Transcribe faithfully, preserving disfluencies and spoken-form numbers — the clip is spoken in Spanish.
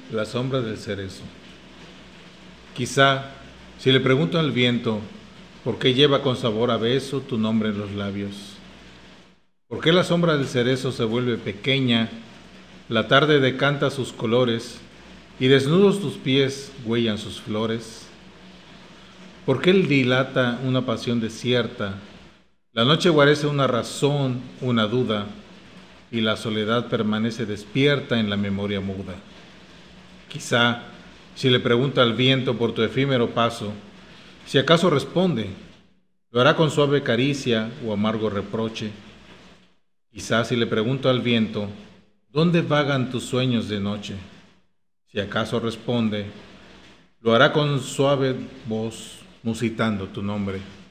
La sombra del cerezo. Quizá, si le pregunto al viento, ¿por qué lleva con sabor a beso tu nombre en los labios? ¿Por qué la sombra del cerezo se vuelve pequeña, la tarde decanta sus colores, y desnudos tus pies huellan sus flores? ¿Por qué él dilata una pasión desierta? La noche guarece una razón, una duda, y la soledad permanece despierta en la memoria muda. Quizá, si le pregunta al viento por tu efímero paso, si acaso responde, lo hará con suave caricia o amargo reproche. Quizá si le pregunto al viento, ¿dónde vagan tus sueños de noche? Si acaso responde, lo hará con suave voz, musitando tu nombre.